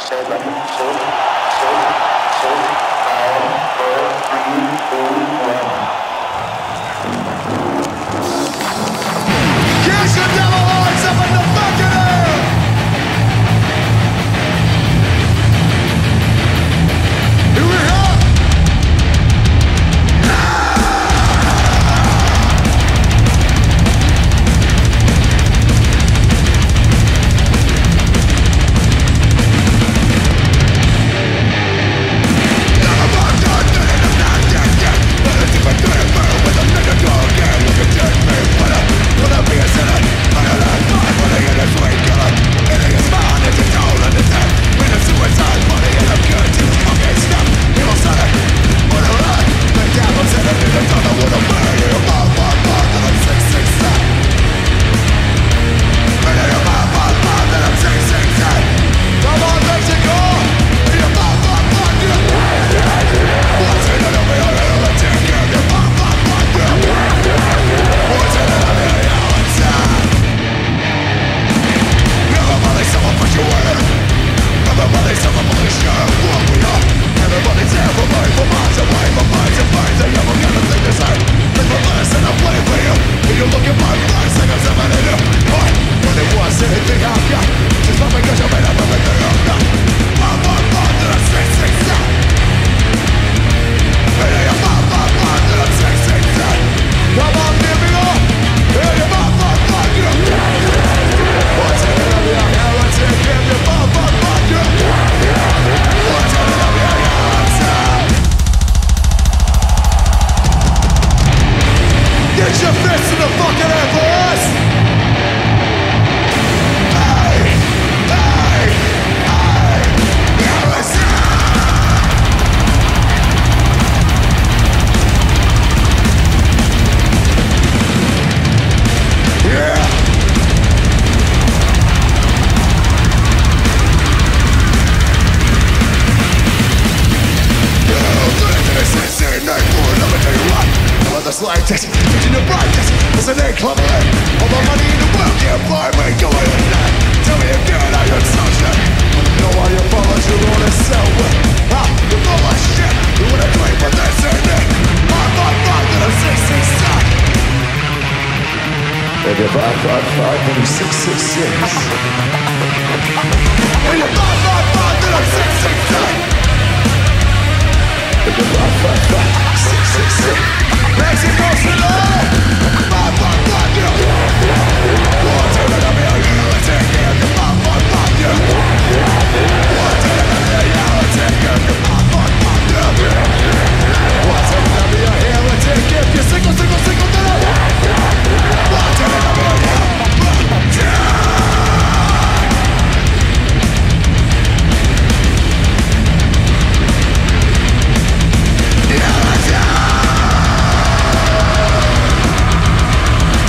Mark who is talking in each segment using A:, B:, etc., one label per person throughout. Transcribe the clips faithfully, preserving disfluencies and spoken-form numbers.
A: slightest, reaching the brightest, as an inclement. All the money in the world can't buy me going in that. Tell me again how you're such a know why you follow your own and sell it. Ah, you're full of shit. You wanna claim for this and it. Five, five, five, then I'm six, six, six. And you're five, five, five, then I'm six, six, six. And you're five, five, five, then I'm six, six, six. And you're five, five, five, six, six, six. Mexico City! Five, five, five, yeah! One, two, and I'm here, you take it. Five, five, five, yeah! One, two, and I'm here, you take it. Five, five, five, yeah! One, two, and I'm here, you take it. You single, single, single, then I'm one, two, and I'm here, you yeah, yeah.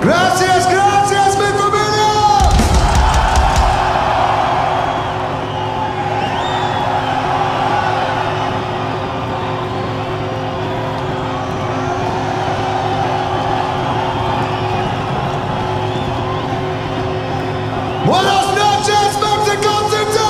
A: Gracias, gracias, mi familia! Buenas noches, Mexico City!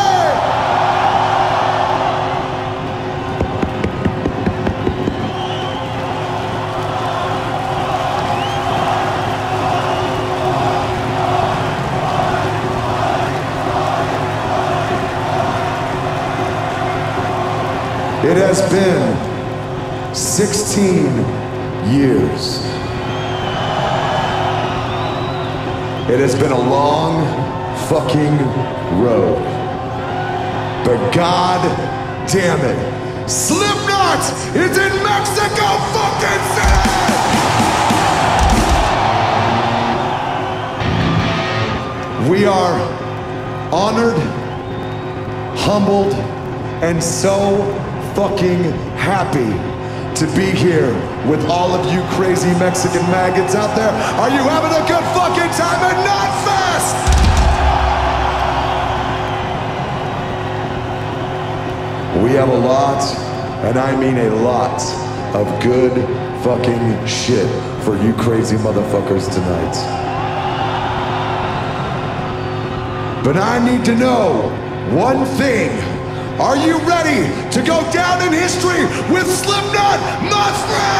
A: It has been sixteen years. It has been a long fucking road. But god damn it, Slipknot is in Mexico fucking City! We are honored, humbled, and so fucking happy to be here with all of you crazy Mexican maggots out there. Are you having a good fucking time at Knotfest? We have a lot, and I mean a lot, of good fucking shit for you crazy motherfuckers tonight. But I need to know one thing. Are you ready to go down in history with Slipknot, my friend?